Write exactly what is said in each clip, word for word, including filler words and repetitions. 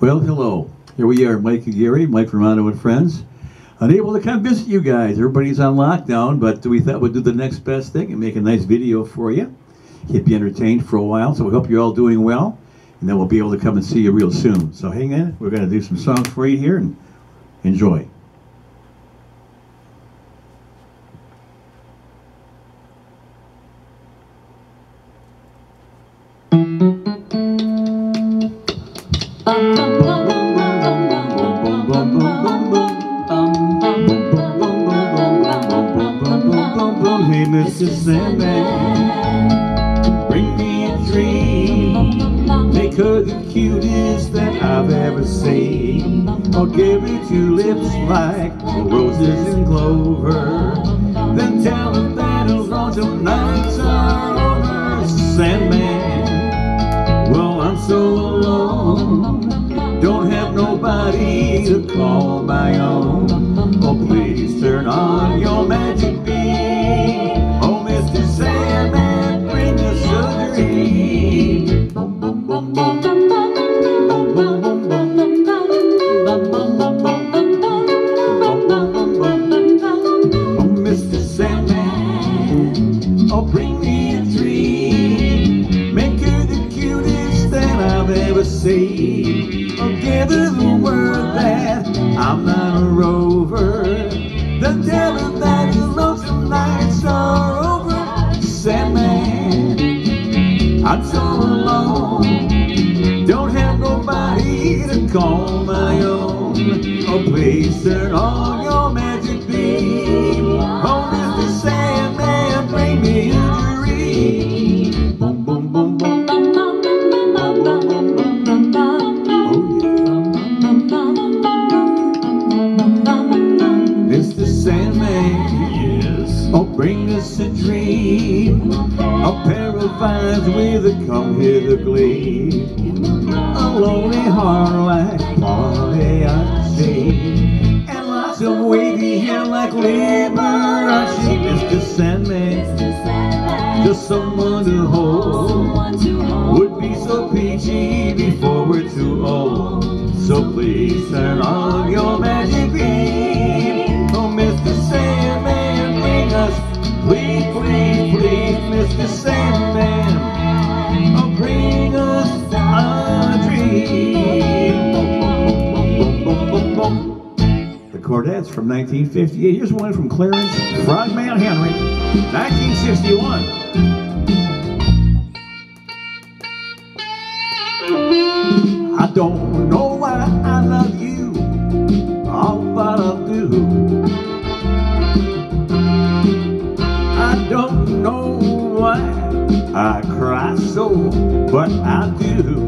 Well, hello. Here we are, Mike Aguirre, Mike Romano and Friends. Unable to come visit you guys. Everybody's on lockdown, but we thought we'd do the next best thing and make a nice video for you. Keep you entertained for a while, so we hope you're all doing well. And then we'll be able to come and see you real soon. So hang in. We're going to do some songs for you here and enjoy. Hey, Mister Sandman, bring me a dream. Make her the cutest that I've ever seen. I'll give her two lips like roses and clover. Then tell her that as long as the nights are over. Sandman, well, I'm so alone. Don't have nobody to call my own. Oh, please turn on your magic beam. Oh, Mister Sandman, bring us a dream. Boom, boom, boom, boom. Boom, boom, boom, boom. Boom, boom, boom, boom. Boom, boom, boom, boom. Oh, Mister Sandman, oh, bring me a dream. Make her the cutest that I've ever seen. I'll give her the word that I'm not a rover. Then tell her that the lonesome nights are over. Sandman, I'm so alone. Don't have nobody to call my own. Oh, please turn on your magic beam. Oh, Mister Sandman, bring me a dream. Boom, boom, boom, boom. Mister Sandman, yes, oh, bring us a dream. A pair of eyes with a come hither gleam. A lonely heart like Pagliacci, and lots of wavy hair like Liberace. Mister Sandman, just someone to hold. Would be so peachy before we're too old. So please turn on your magic beam. Oh, Mister Sandman, bring us, please, please, please, Mister Sandman, oh, bring us a dream. Boom, boom, boom, boom, boom, boom. The Chordettes from nineteen fifty-eight. Here's one from Clarence Frogman Henry, nineteen sixty-one. I don't know why I love you, oh, but I do. I don't know why I cry so, but I do.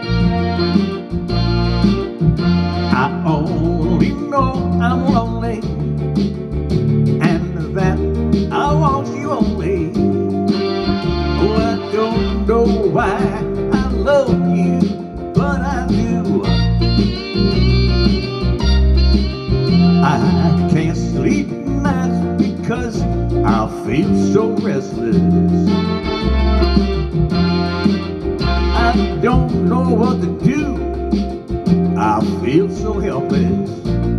I only know I'm lonely, and that I want you only. Oh, I don't know why I love you, but I do. I can't sleep nights because I feel so restless. I don't know what to do. I feel so helpless.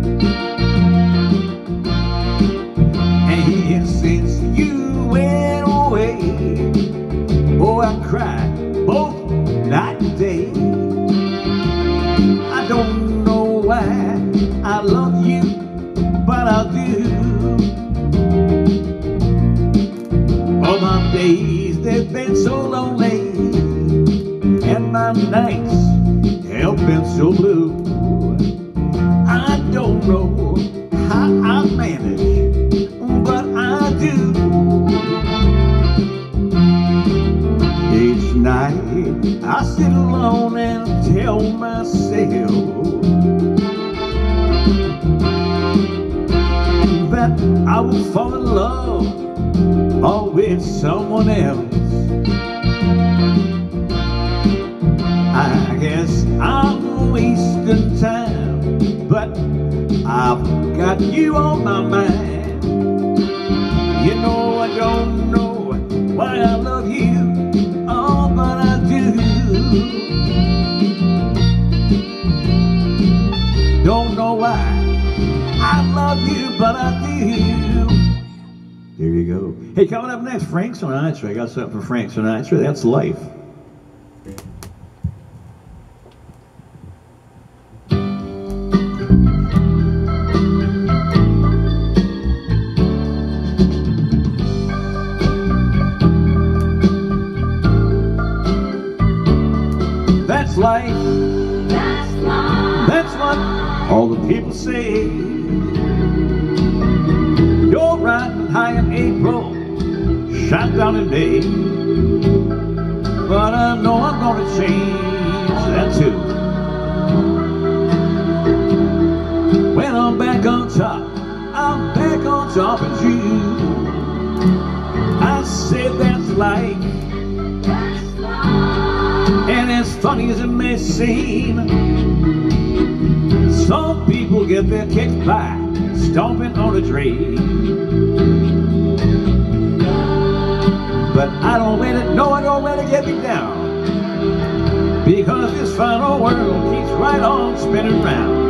And since you went away, oh, I cried both night and day. I don't know why I love you, but I do. All my days, they've been so lonely, and my nights have been so blue. I don't know how I manage, but I do. Each night I sit alone and tell myself that I will fall in love or with someone else. I guess I'm wasting time, but I've got you on my mind. You know I don't know why I love you, oh, but I do. go. Hey, coming up next, Frank Sinatra. I got something for Frank Sinatra. That's Life. That's life. That's life. That's what all the people say. You're riding high in April, shot down in May. But I know I'm gonna change that too. When I'm back on top, I'm back on top of you. I said that's life. And as funny as it may seem, some people get their kicks by stomping on a drain. But I don't let it, no, I don't let it get me down, because this final world keeps right on spinning round.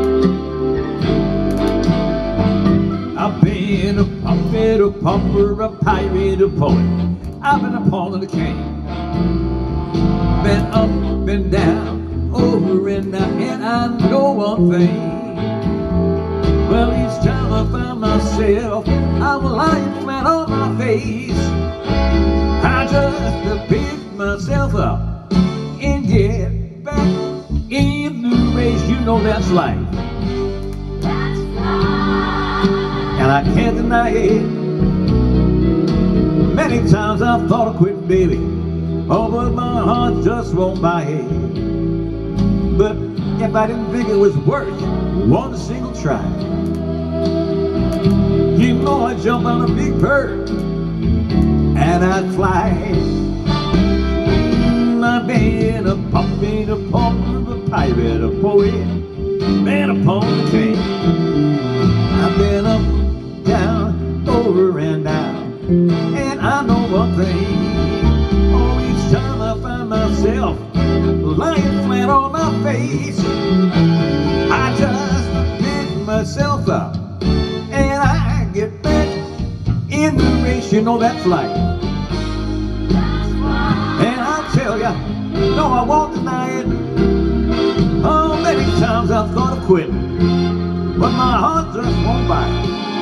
I've been a puppet, a pumper, a pirate, a poet. I've been a pawn and a king. Been up and down, over and out, and I know one thing. Well, each time I find myself, I'm lying flat on my face. I just pick myself up and get back in the race. You know that's life. That's life. And I can't deny it. Many times I've thought of quitting, baby. Oh, but my heart just won't buy it. But if I didn't think it was worth one single try, you know I'd jump on a big bird and I'd fly. Mm, I've been a puppet, a pumper, a pirate, a poet, been upon the king. I've been up, down, over and down, and I know one thing. Time I find myself lying flat on my face, I just pick myself up and I get back in the race. You know that's life. And I'll tell ya, no, I won't deny it. Oh, many times I've thought of quitting, but my heart just won't bite.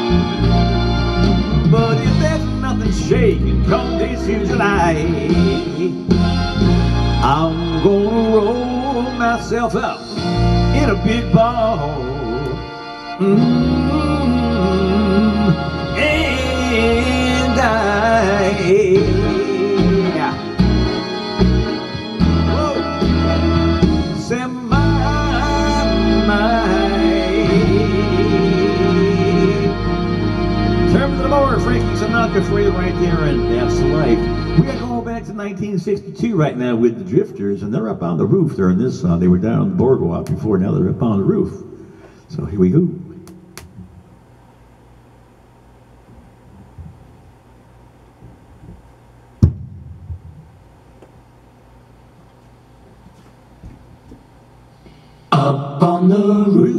But if there's nothing shaking come this here July, I'm gonna roll myself up in a big ball. Mm-hmm. And I, whoa, say my, my. Turn to the board, Frankie Sinatra for you right there, and that's life. We are going back to nineteen sixty-two right now with the Drifters, and they're up on the roof during this song. They were down on the boardwalk before, now they're up on the roof. So here we go. Up on the roof,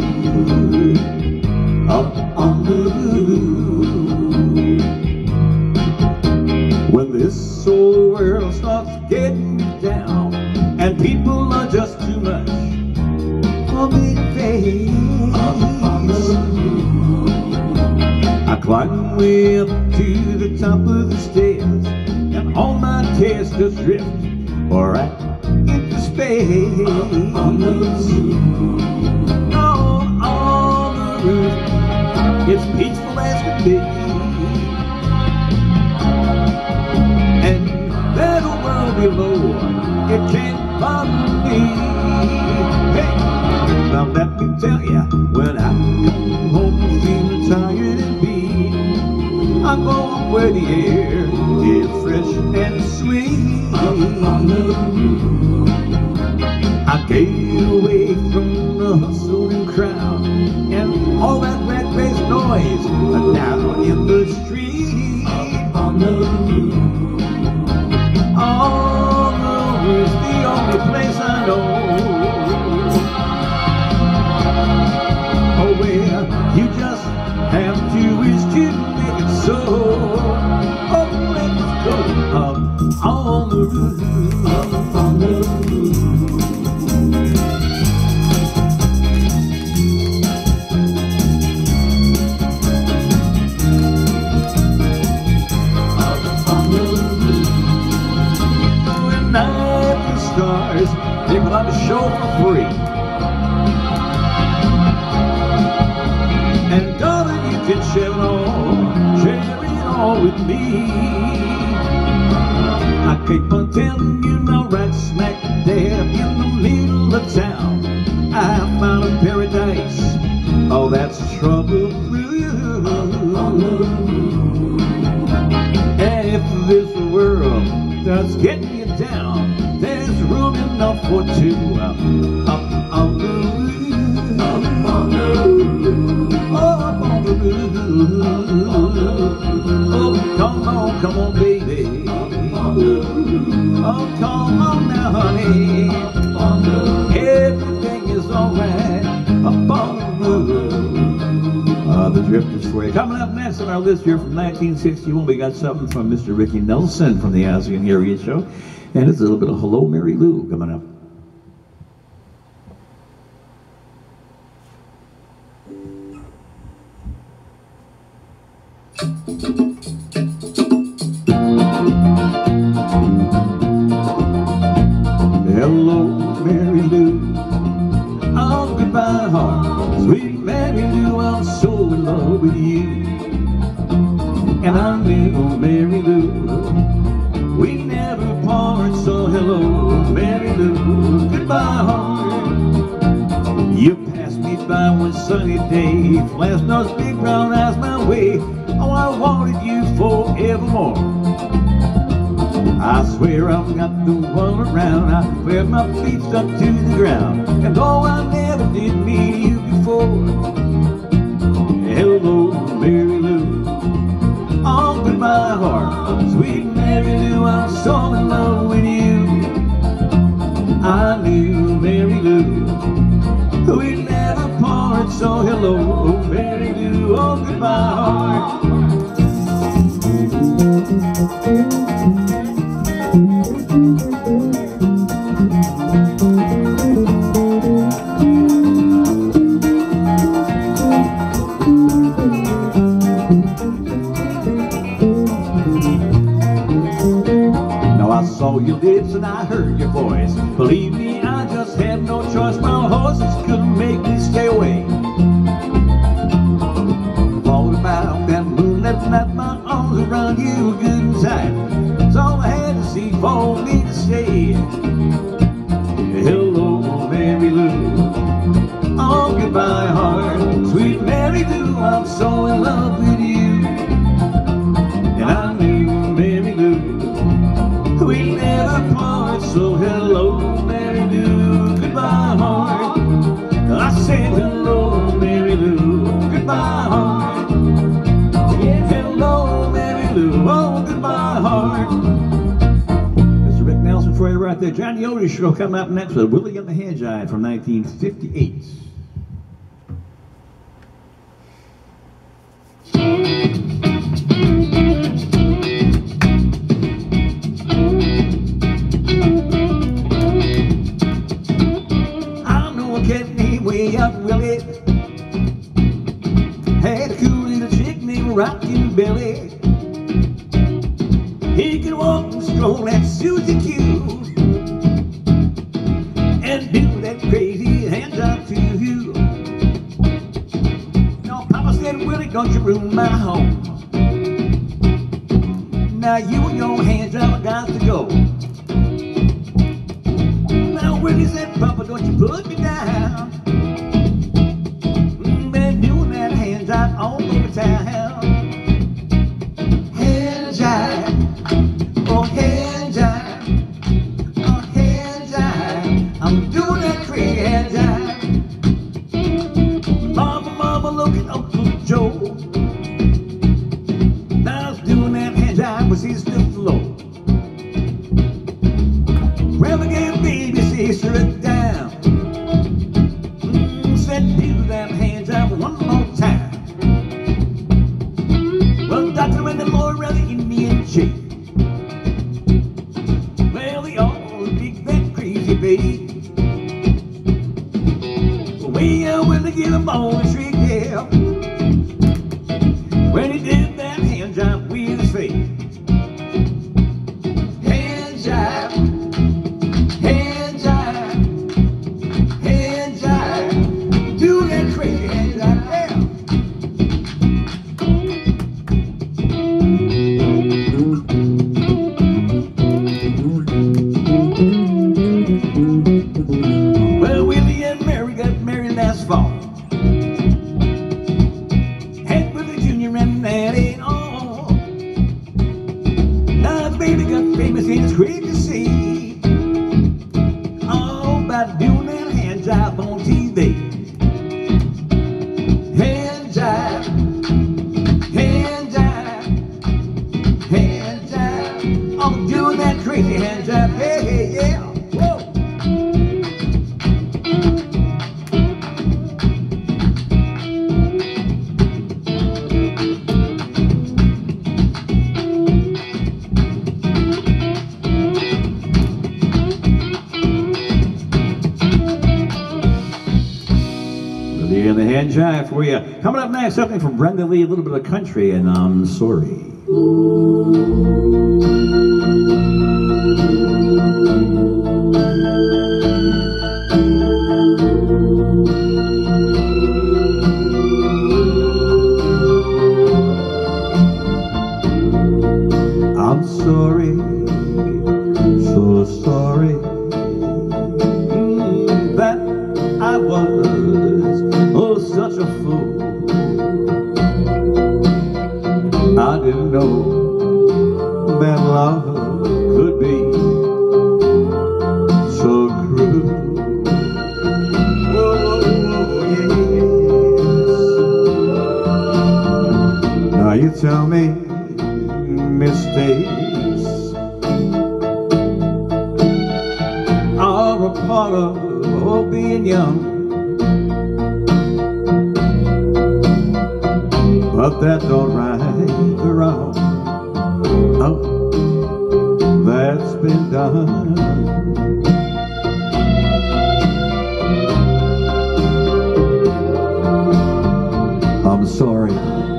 up on the roof. When this old world starts getting down and people are just too much for me to face, up on the roof, I climb way up to the top of the stairs, and all my tears just drift right into space. Up on the roof, oh, on the roof, it's peaceful as can be. Below, it can't bother me. Hey, now let me tell ya, when I come home feeling tired and beat, I go up where the air is fresh and sweet. On the roof, I get away from the hustle and crowd and all that rat-faced noise down in the street. On the roof, on the roof's the only place I know. Oh, well, you just have to wish to make it so. on the roof, up on the roof. They put on a show for free. And darling, you can share it all, share it all with me. I keep on telling you now, right smack dab in the middle of town, I found a paradise. Oh, that's trouble through you. And if this world starts getting you down, there's room enough for two. Up, up on the roof, Up on the roof. up on the roof. Oh, come on, come on, baby. Oh, come on now, honey. Everything is alright up on the roof. Uh, the Drifters for you. Coming up next on our list here from nineteen sixty-one, we got something from Mister Ricky Nelson from the Ozzie and Harriet Show. And it's a little bit of Hello, Mary Lou coming up. Hello, Mary Lou. Oh, goodbye, heart. Sweet Mary Lou, I'm so in love with you. And I knew, Mary Lou, we never part, so hello, Mary Lou, goodbye, heart. You passed me by one sunny day, flashed those big brown eyes my way. Oh, I wanted you forevermore. I swear I've got the one around, I swear my feet stuck to the ground. And though I never did meet you before, hello, Mary Lou, oh, goodbye, heart. Sweet Mary Lou, I'm so in love with you. I knew, Mary Lou, we'd never part, so hello, Mary Lou, oh, goodbye, heart. I saw your lips and I heard your voice. Believe me, I just had no choice. My horses couldn't make me stay away. Thought about that moonlit night, my arms around you good and tight. It's all I had to see for me to stay. Hello, Mary Lou, oh, goodbye, heart. Sweet Mary Lou, I'm so in love with you. And I knew, Mary Lou, we never part, so hello, Mary Lou, goodbye, heart. I said hello, Mary Lou, goodbye, heart. Hello, Mary Lou, oh, goodbye, heart. Mister Rick Nelson for you right there. Johnny Otis Show coming up next with Willie and the Hedgehog from nineteen fifty-eight. Way up Willie had a cool little chick named Rockin' Billy. He could walk and stroll like Susie Q and do that crazy hand job to you. No, Papa said, Willie, don't you ruin my home. Now you and your hand job got to go. Now Willie said, Papa, don't you put me down. All over town. Hand jive, oh hand jive, oh hand jive. I'm doing that crazy hand jive. Mama, mama, look at Uncle Joe. Now I was doing that hand jive with Sister Flo. Well, again, baby, sister it down. Mm, said do that hand jive one more time. Doctor and the Lord around the Indian chief. me. We are willing to give him all the treat, yeah. When he did that hand job with his face. Hand jive, hand jive, hand jive. Do that crazy hand jive, yeah. Well, Willie and Mary got married last fall. Had Willie Junior and that ain't all. Now the baby got famous and it's great to see. All about doing that hand jive on T V. Hand jive, hand jive, hand jive. I'm doing that crazy hand jive, hey, hey, yeah. Whoa. And the hand jive for you. Coming up next, something from Brenda Lee, a little bit of country, and I'm sorry. I'm sorry, so sorry mm, that I was oh, such a fool. I didn't know that love could be so cruel. Oh, yes. Now you tell me mistakes are a part of oh, being young. But that don't right the wrong oh, that's been done. I'm sorry,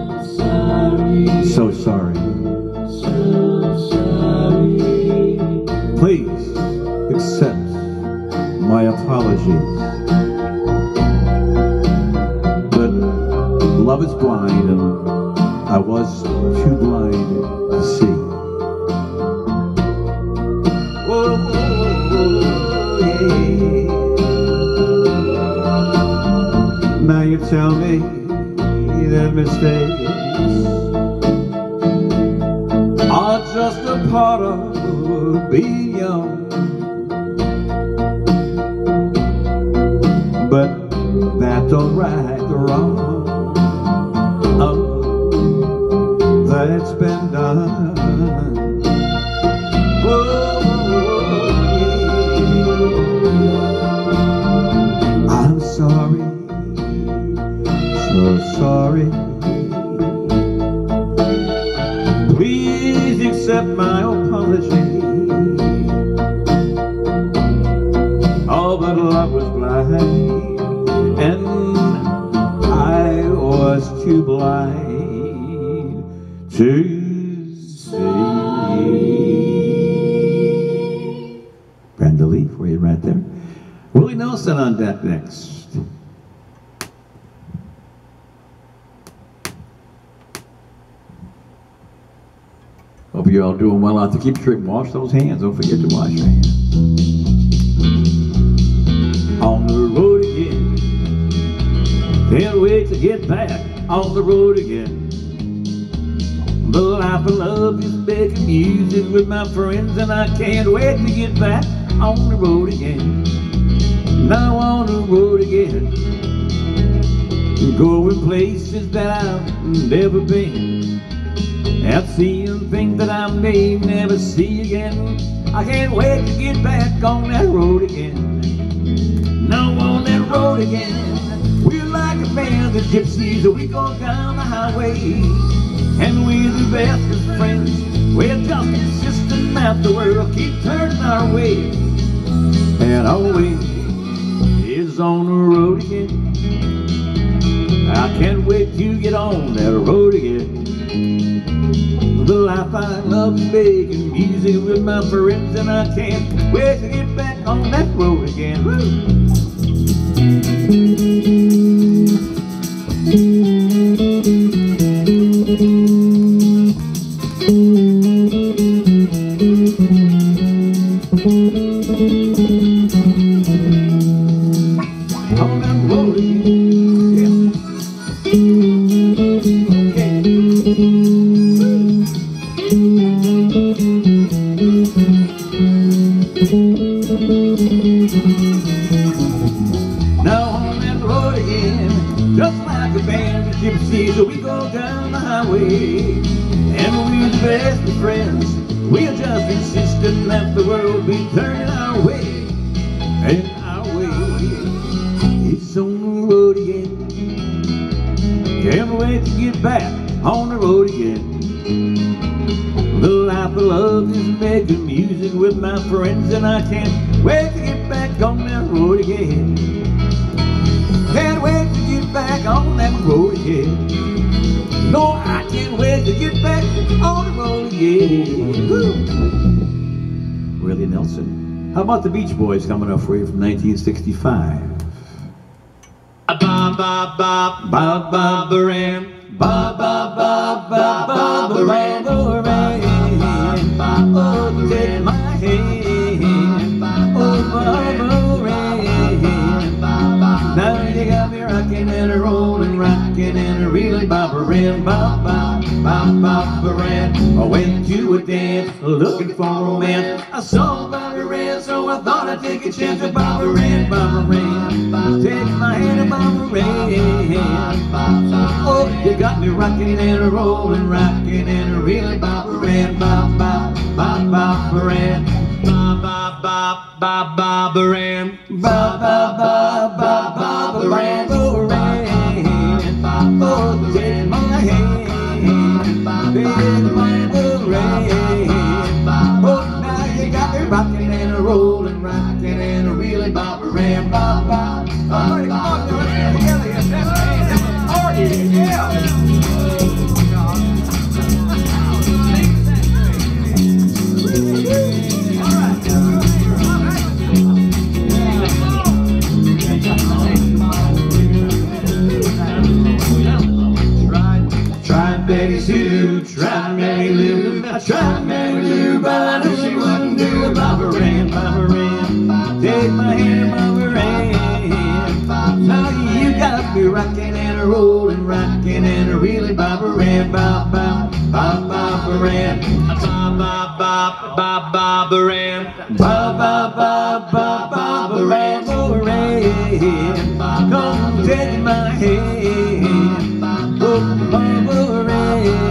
so sorry, so sorry. Please accept my apologies. Love is blind, and I was too blind to see. Whoa, yeah. Now you tell me that mistakes are just a part of being young, but that don't right the wrong. Oh, that's been done. Whoa, yeah. I'm sorry, so sorry. Please accept my apology. Oh, but love was blind, and I was too blind to see. Brenda Lee for you right there. Willie Nelson on deck next. Hope you're all doing well out there. Keep sure and wash those hands. Don't forget to wash your hands. On the road again. Can't wait to get back on the road again. The life I love is making music with my friends, and I can't wait to get back on the road again. Now on the road again, going places that I've never been, and seeing things that I may never see again. I can't wait to get back on that road again. Now on that road again. We're like a band of gypsies, we go down the highway, and we're the best of friends. We're just insisting that the world keep turning our way. that always is on the road again. I can't wait to get on that road again. The life I love is making music with my friends, and I can't wait to get back on that road again. Woo! On that road again, yeah. Okay. Now on that road again, just like a band of gypsies, we go down the highway, and we're the best of friends. We're just insisting that the world be turning our way, and our way is on the road again. Can't wait to get back on the road again. The life I love is making music with my friends, and I can't wait to get back on that road again. Can't wait to get back on that road again. No, I can't wait to get back on the road again. Woo. Willie Nelson. How about the Beach Boys coming up for you from nineteen sixty-five? Ba ba ba ba ba ba-ram. Ba ba ba ba ba ba ram, ba ram. Oh, take my hand. Oh, ba ba ram. Now you got me rocking and a rolling, rocking and a reeling, ba ba ram, ba ba ba ba ba ram. I went to a dance looking for romance. I saw Bobby Ram, so I thought I'd take a chance with Bobby Ram, Bobby Ram. Take my hand and Bobby Ram. Oh, you got me rocking and a rolling, rocking and a reeling, Bobby Ram, ba ba ba ba ba ram. Ba ba ba ba ba ba-ram. Ba ba ba ba ba ba ram, ba ram. Oh, take my hand, take my ram. Oh, now you got me rocking and a rolling, rocking and a reeling, ba ram, ba ba ba ba ba ram. Together, yes, that's a party, yeah. Betty Sue, tried Mary Lou, I tried Mary Lou, but I knew she wouldn't do it. Bobby Ram, Bobby Ram, take my hand, Bobby Ram. Now you got me rocking and a rolling, rocking and a reeling, Bobby Ram, Bob, Bob, Bob, Bobby Ram. Ba ba ba ba ba ba-ram. Bob, Bob, Bob, Bob, Bobby Ram, Bobby Ram. Come take my hand, oh, Bobby Ram.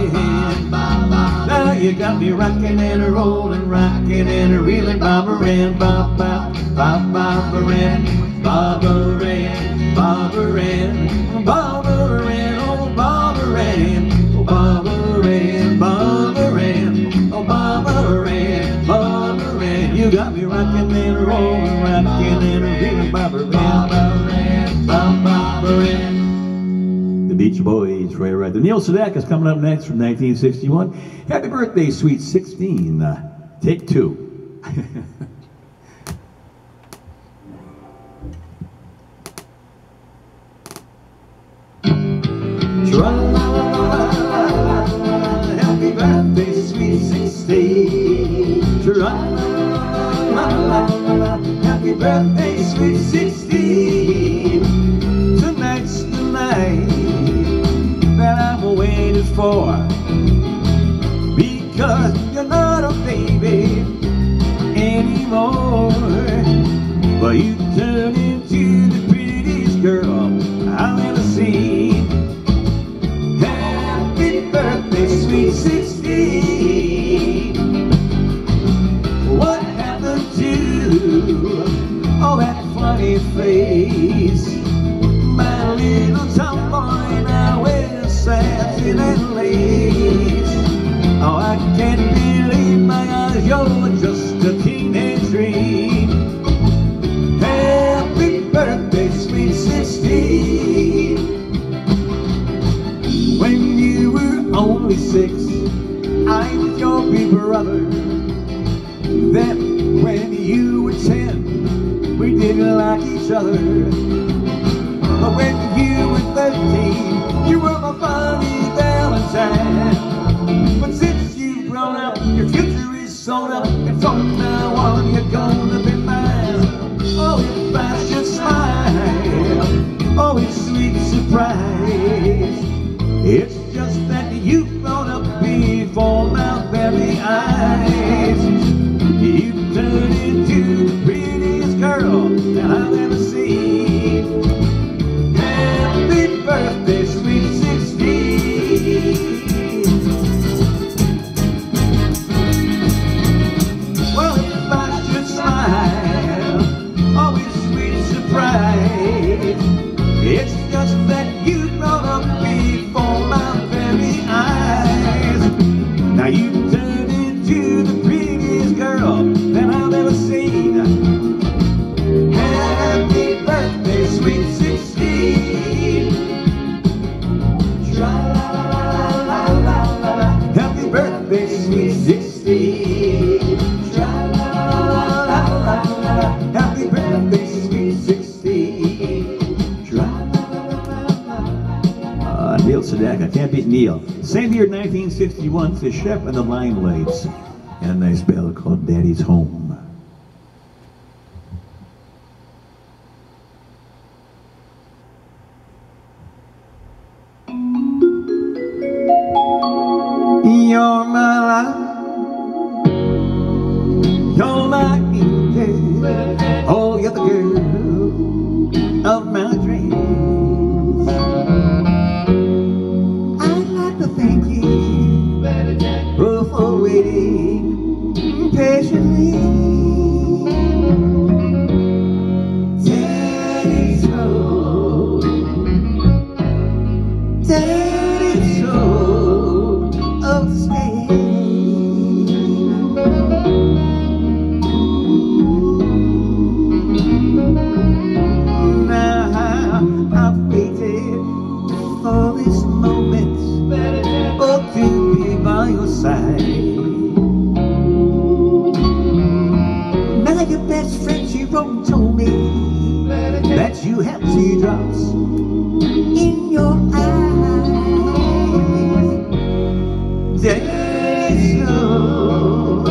Now you got me rocking and a rolling, rocking and a reeling, Bobby Ram, Bob, Bob, Bob, Bobby Ram, Bobby Ram, Bobby Ram, Bobby Ram, oh Bobby Ram, oh Bobby Ram, Bobby Ram, oh Bobby Ram, Bobby Ram. You got me rocking and a rolling, rocking and a reeling, Bobby Ram, Bobby Ram, Bobby Ram. The Beach Boys, right, right. The Neil Sedaka is coming up next from nineteen sixty-one. Happy birthday, sweet sixteen. Uh, take two. Tra-la-la-la-la-la, happy birthday, sweet sixteen. Tra-la-la-la-la-la, happy birthday, sweet sixteen. Tonight's the night that I'm waiting for, because you're not a baby anymore, but you turn into the prettiest girl I've ever seen. Happy birthday, sweet sixteen. What happened to all that funny face? My little tomboy now wears satin and lace. Oh, I can't each other. But when you were thirteen, you were my funny valentine. But since you've grown up, your future is sewn up, and from now on you're gonna be mine. Oh, if I should smile, oh, it's sweet surprise. It's just that you've grown up before my very eyes. You turned into the prettiest girl that I've ever seen. Happy birthday, sweet sixteen. Well, if I should smile, oh, it's sweet surprise. It's just that you've grown up before my very eyes. Now you turned into the prettiest girl that I've ever seen. Happy birthday, sweet sixteen. Tra-la-la-la-la-la-la. Happy birthday, sweet sixteen. Tra-la-la-la-la-la. Happy birthday, sweet sixteen. Uh, Neil Sedaka, can't beat Neil. Same year, nineteen sixty-one, to Chef and the Limelights, and a nice ballad called Daddy's Home. You're my life, you're my angel, oh, you're the girl of my dreams. I'd like to thank you oh, for waiting patiently. Daddy's home, Daddy's home of the state. Now I've waited for this moment, oh, to be by your side. Now your best friend, she wrote, told me that you have teardrops in your eyes. Daddy's home,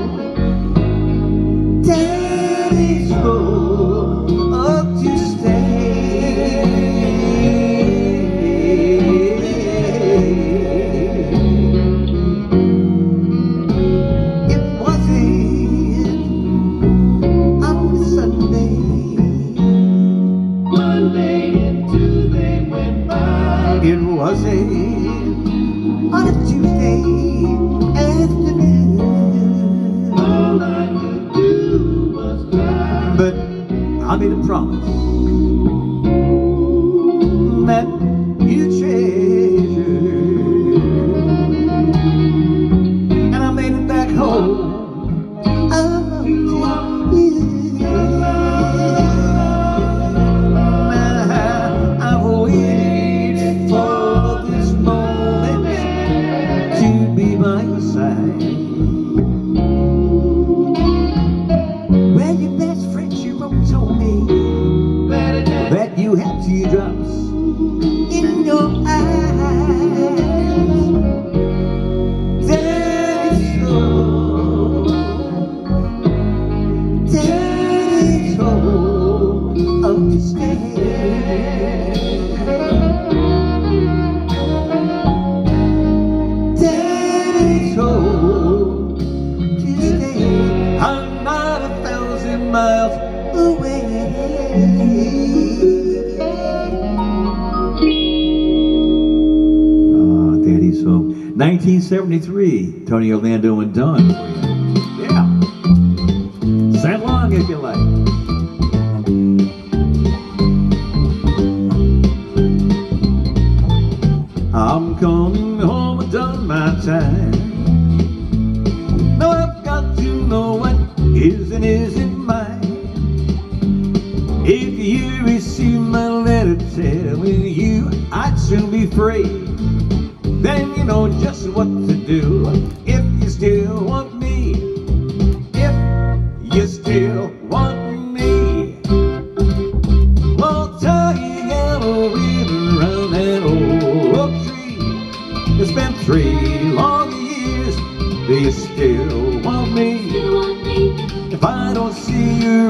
Daddy's home, up to stay. It wasn't on Sunday, Monday and Tuesday went by. It wasn't on a Tuesday afternoon. All I could do was cry. But I made a promise that you treasure, and I made it back home. Oh, to you. Now I've waited for this moment to be by your side. Well, your best friend, she wrote, told me that you have teardrops in your eyes. Daddy's home, Daddy's home, up to stay. Daddy's home to stay. I'm not a thousand miles away. Ah, Daddy's home. nineteen seventy-three, Tony Orlando and Dawn. Yeah. Sing along if you like. I'm coming home, I've done my time. No, I've got to know what is and isn't mine. If you receive my letter telling you I'd soon be free, then you know just what to do. If you still want me, if you still want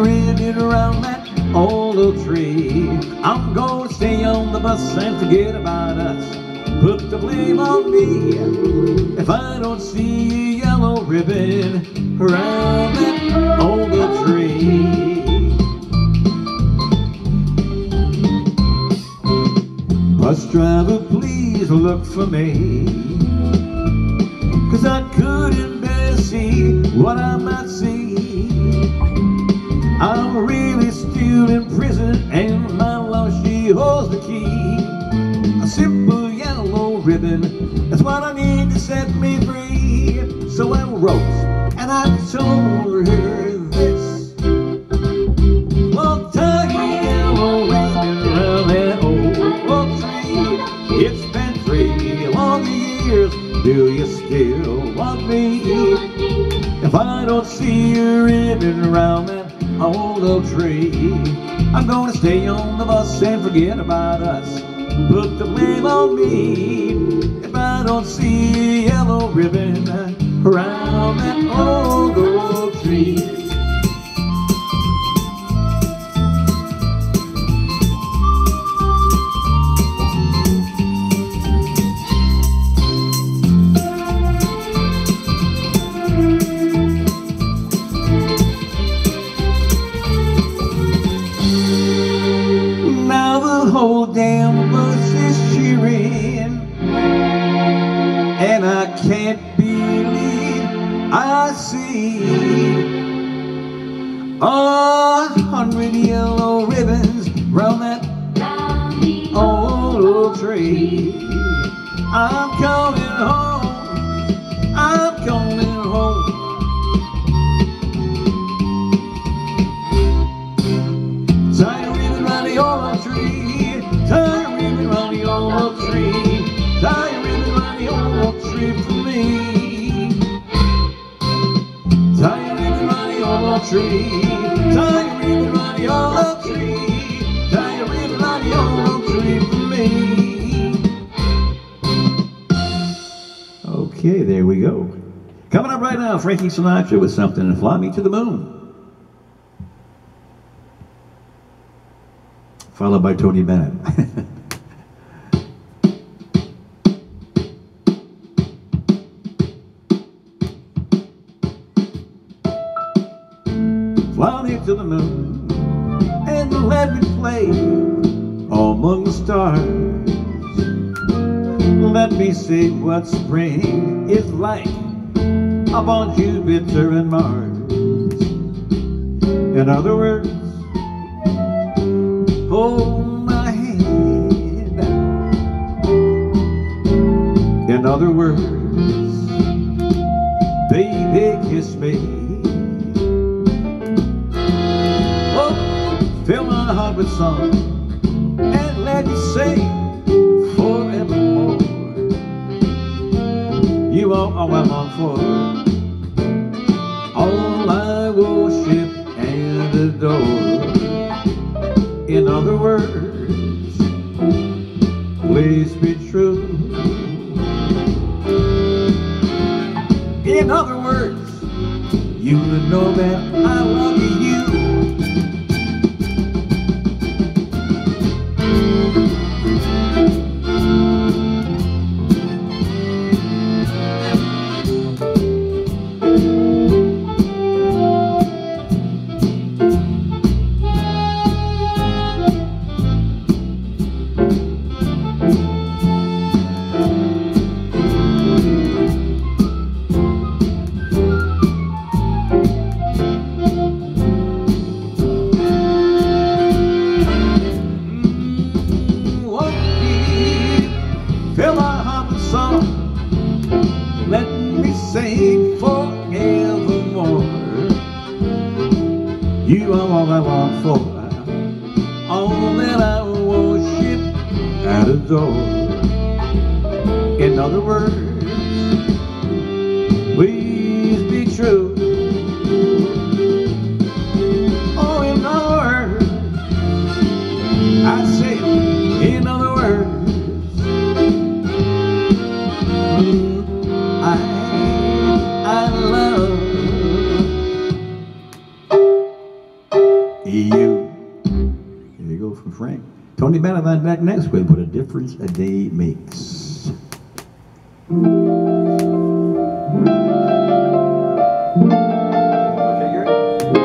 a ribbon around that old oak tree. I'm gonna stay on the bus and forget about us. Put the blame on me if I don't see a yellow ribbon around that old oak tree. Bus driver, please look for me, 'cause I couldn't bear to see what I might see. I'm really still in prison and my love, she holds the key. A simple yellow ribbon, that's what I need to set me free. So I wrote and I told her this: well, tie a yellow ribbon around that old oak tree. It's been three long years, do you still want me? If I don't see a ribbon around that old oak tree, I'm gonna stay on the bus and forget about us. Put the blame on me if I don't see a yellow ribbon around that old oak tree. Now the whole damn bus is cheering, and I can't believe I see a hundred yellow ribbons round that old oak tree. I'm coming home, I'm coming home. Tie a ribbon round the old oak tree, tie a ribbon round the old oak tree, tie a ribbon round the old oak tree for me. Tie a ribbon round the old oak tree, tie a ribbon round the old oak tree, tie a ribbon round the old oak tree for me. Okay, there we go. Coming up right now, Frankie Sinatra with something to Fly Me to the Moon, followed by Tony Bennett. Fly me to the moon and let me play among the stars. Let me see what spring is like upon Jupiter and Mars. In other words, hold my hand. In other words, baby, kiss me. Oh, fill my heart with song and let me sing forevermore. You are all I'm on for, all I worship and adore. In other words, please be true. In other words, you know that I love you. Fill my heart with song, let me sing forevermore. You are all I want for, all that I worship and adore. In other words, please be true. Oh, in other words, I say, in other words, I, I love you. Here you go from Frank. Tony Bennett on back next with What a Difference a Day Makes. Okay, you're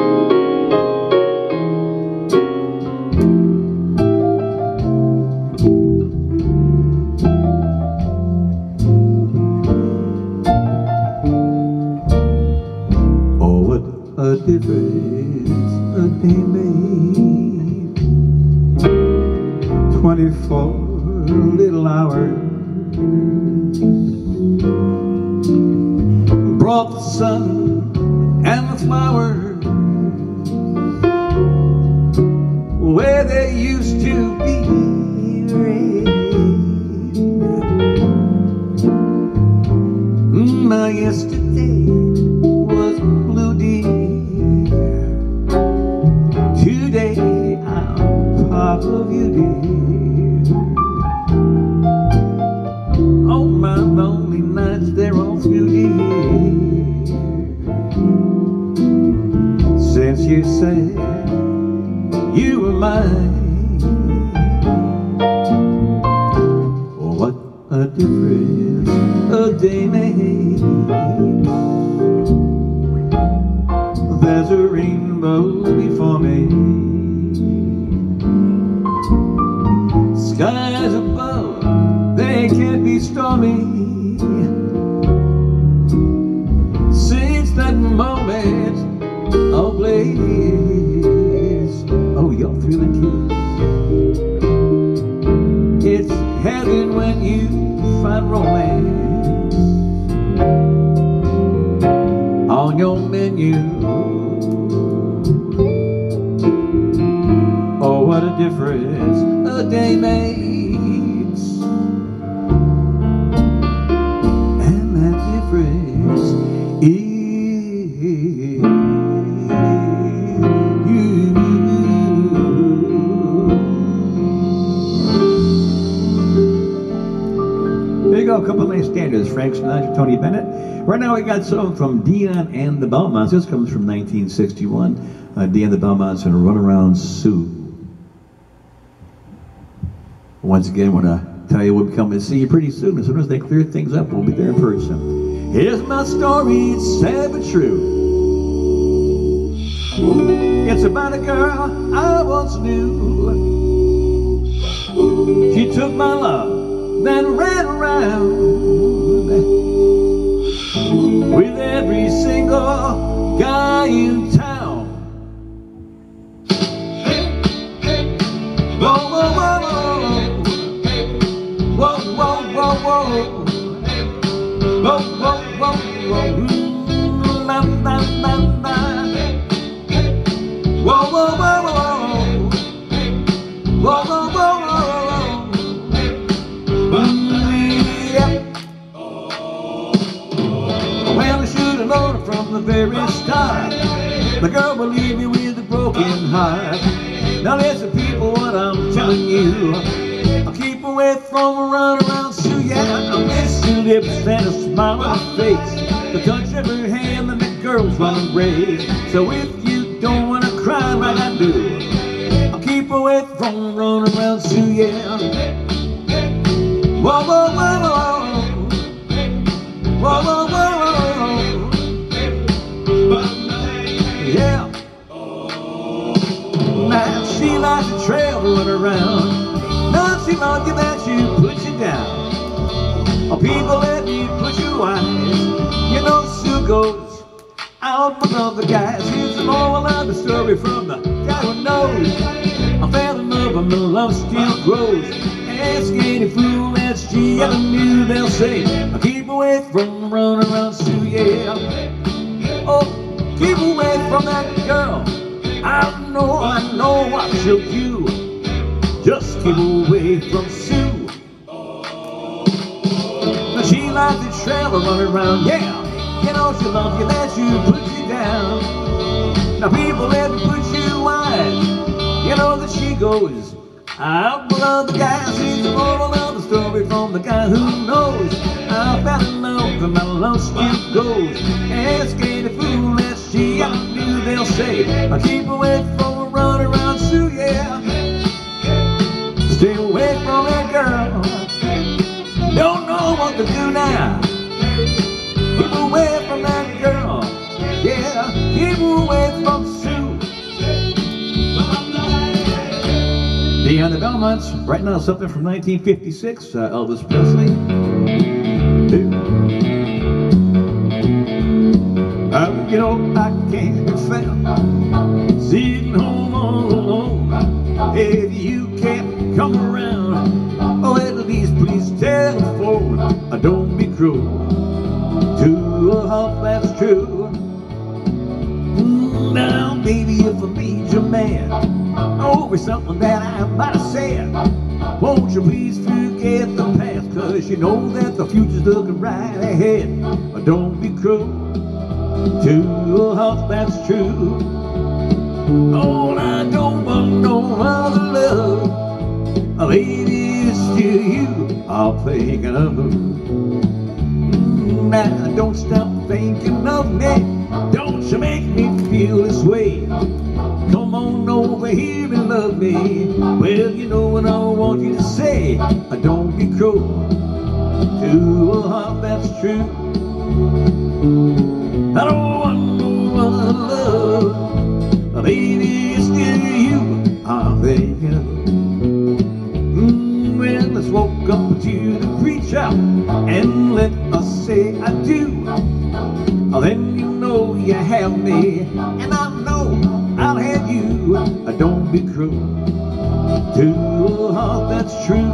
Oh, what a difference a day made. Twenty-four little hours brought the sun and the flowers where they used to be rain. My yesterday was blue, dear. Today I'm part of you, dear. Oh, my lonely nights, they're all through, dear. Since you said you were mine, oh, what a difference a day makes. There's a rainbow before me, skies above, they can't be stormy. Since that moment of bliss, oh, you're feeling kiss. It's heaven when you find romance on your menu. Oh, what a difference a day makes. And that difference is you. There you go, a couple of nice standards. Frank Sinatra, Tony Bennett. Right now we got some from Dion and the Belmonts. This comes from nineteen sixty-one. Uh, Dion and the Belmonts and Run Around Sue. Once again, I want to tell you we'll be coming to see you pretty soon. As soon as they clear things up, we'll be there in person. Here's my story, it's sad but true. It's about a girl I once knew. She took my love, then ran around with every single guy in town. Whoa, whoa, whoa, whoa, whoa, whoa, whoa, whoa, whoa, whoa, whoa, na, na, na, na. Whoa, whoa, whoa, whoa, whoa, whoa, whoa, yeah. Well, I should have known from the very start, the girl will leave me with a broken heart. Now listen, people, what I'm telling you, I'll keep away from a run around Sue. Yeah, I miss your lips and a smile on her face, the touch of her hand and the girl's running race. So if you don't want to cry like I do, I'll keep away from a run around Sue. Yeah. Whoa, whoa, whoa, whoa, whoa, whoa, whoa, yeah. Now she likes to travel around. Now she likes that you put you down. Oh, people let me put you wise. You know Sue goes out with other guys. Here's a moral of the story from the guy who knows. I fell in love and the love still grows. Ask any fool that she ever knew, they'll say, I keep away from run around Sue, yeah. Oh, keep away from that girl. I know, I know what she'll do. Just keep away from Sue. Now she likes to travel, run around, yeah. You know she loves you, that you put you down. Now people let me put you wise. You know that she goes out with other guys. She's the moral of the story from the guy who knows. I fell in love and my love still goes. Ask any fool that she ever knew, they'll say I keep away from a runner away from Sue. Beyond the Belmonts, right now something from nineteen fifty-six, uh, Elvis Presley. Uh, you know, I can't be found sitting home all alone. If you can't come around, oh, at least please telephone. Uh, don't be cruel to a heart that's true. Now, baby, if I made you mad over something that I might have said, won't you please forget the past, cause you know that the future's looking right ahead. Don't be cruel to a heart that's true. Oh, I don't want no other love, oh, baby, it's still you I'm thinking of. Now, don't stop thinking of me. Don't you make me feel this way. Come on over here and love me. Well, you know what I want you to say. Don't be cruel to a heart that's true. I don't want no other love, baby, it's still you I'm thinking of. Mm, well, let's walk up to the preacher and let us say I do. Then you know you have me, and I know I'll have you. Don't be cruel to a heart that's true.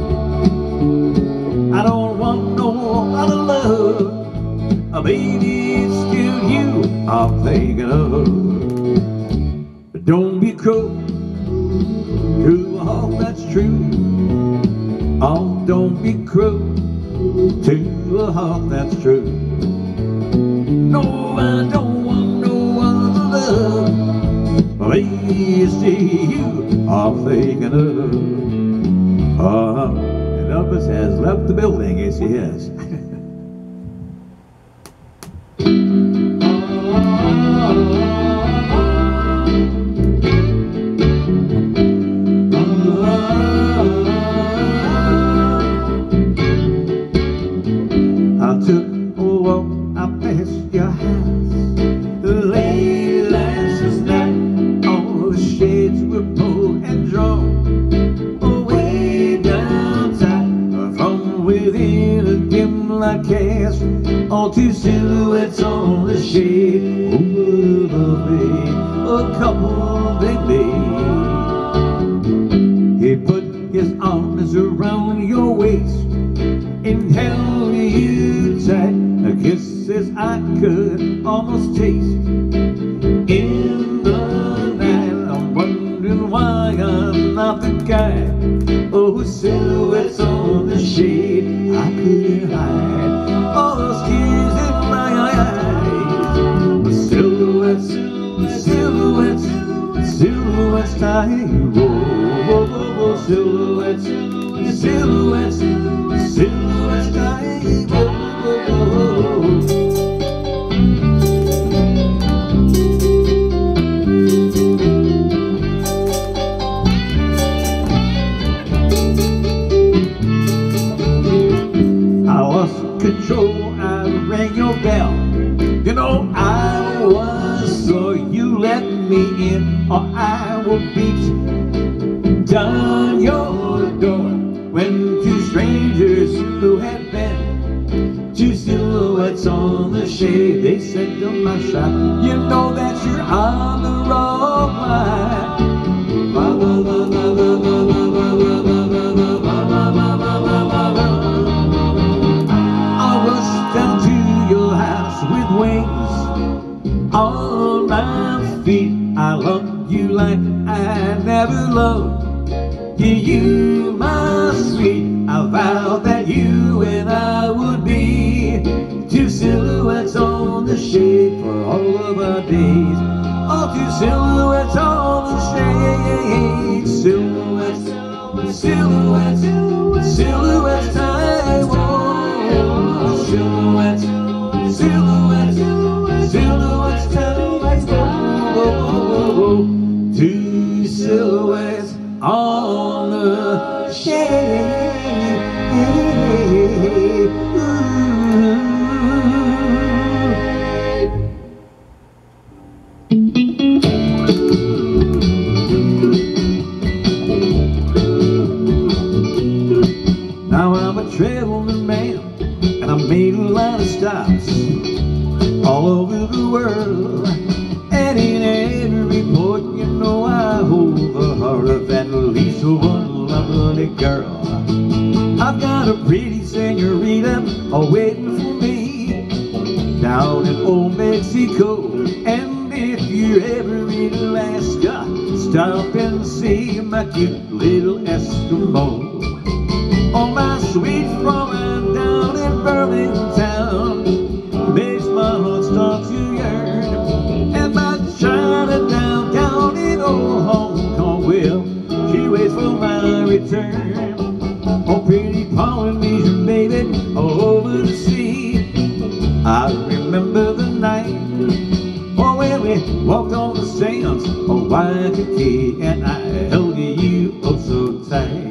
I don't want no other love, baby, it's still you I'm thinking of. Don't be cruel to a heart that's true. Oh, don't be cruel to a heart that's true. No, I don't want no other love, baby, it's you I'm thinking of. Uh-huh. And Elvis has left the building, yes he has. I took a walk up past your house late last night. All the shades were pulled and drawn away down tight. From within a dim light cast, all two silhouettes on the shade. Oh, lovely, a couple they made. He put his arms around your waist and held you tight. Kisses I could almost taste in the night. I'm wondering why I'm not the guy, oh, silhouettes on the shade I couldn't hide. All those tears in my eyes, silhouettes, silhouettes, silhouettes tight. Whoa, whoa, whoa, whoa, silhouettes, silhouettes, silhouettes tight. Whoa, whoa, whoa. I lost control, I rang your bell. You know I was, so you let me in, or I will beat down your door. When two strangers who had been two silhouettes on the shade, they said to my shop, you know that you're on the wrong line. I rushed down to your house with wings on my feet. I loved you like I never loved you, you my sweet. I vowed that you and I would be two silhouettes on the shade for all of our days. Oh, two silhouettes on the shade. Silhouettes, silhouettes, silhouettes tight. Whoa, silhouettes, silhouettes, silhouettes tight. Whoa, whoa, whoa. Two silhouettes on the shade. Ooh. Now I'm a traveling man, and I made a lot of stops all over the world. And in every port, you know I hold the heart of at least one lovely girl. I've got a pretty senorita all waiting for me down in old Mexico. And if you're ever in Alaska, stop and see my cute little Eskimo. Oh, my sweet Fräulein down in Burlington town makes my heart start to yearn. And my China down, down in old Hong Kong, well, she waits for my return. Oh, pretty Polynesian baby, all over the sea. I remember the night, oh, when we walked on the sands of Waikiki, and I held you oh so tight.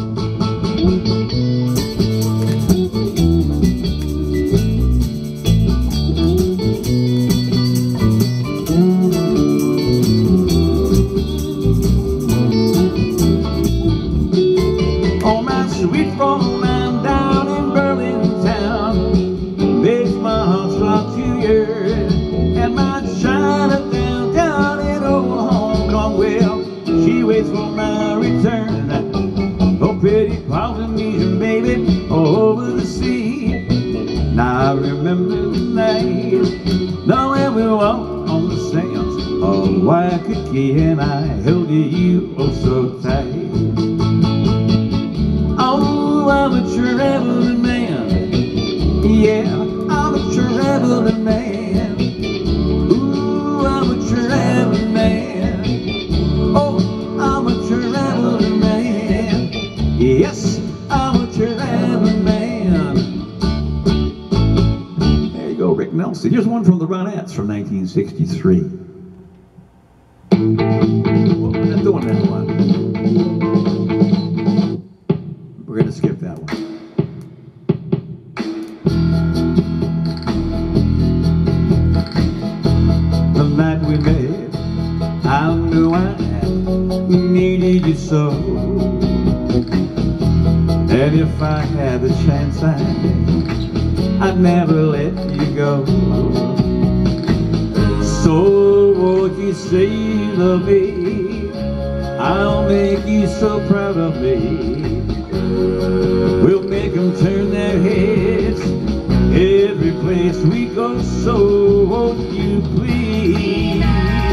Oh, my sweet Fräulein down in Burlington town makes my heart start to yearn. And my China down, down in old Hong Kong, well, she waits for my return. Oh, pretty Polynesian baby, all over the sea. Now I remember the night, now when we walked on the sands of Waikiki, and I held you oh so tight. Oh, I'm a traveling man, yeah, I'm a traveling man. Ooh, I'm a traveling man. Oh, I'm a traveling man. Yes, I'm a traveling man. There you go, Rick Nelson. Here's one from the Ronettes from nineteen sixty-three. Well, we're not doing that one. We're going to skip that one. The night we met, I knew I needed you so. And if I had the chance, I'd, I'd never let you go. So won't you say you love me? I'll make you so proud of me. We'll make them turn their heads every place we go. So won't you please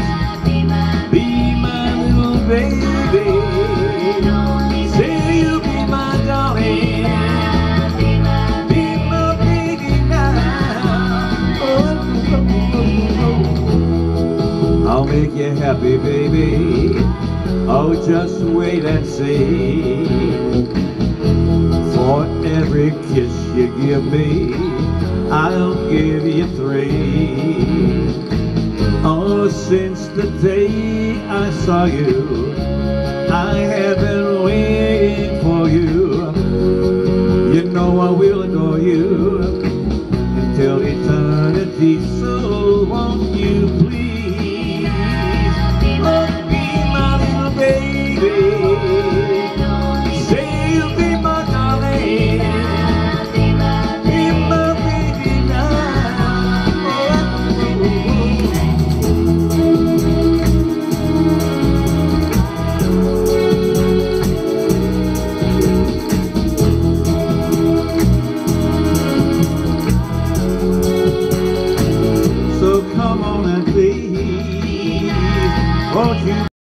be my little baby? Say you'll be my darling, be my baby now. Oh, oh, oh, oh. I'll make you happy, baby. Oh, just wait and see. For every kiss you give me, I'll give you three. Oh, since the day I saw you, I have been waiting for you. You know I will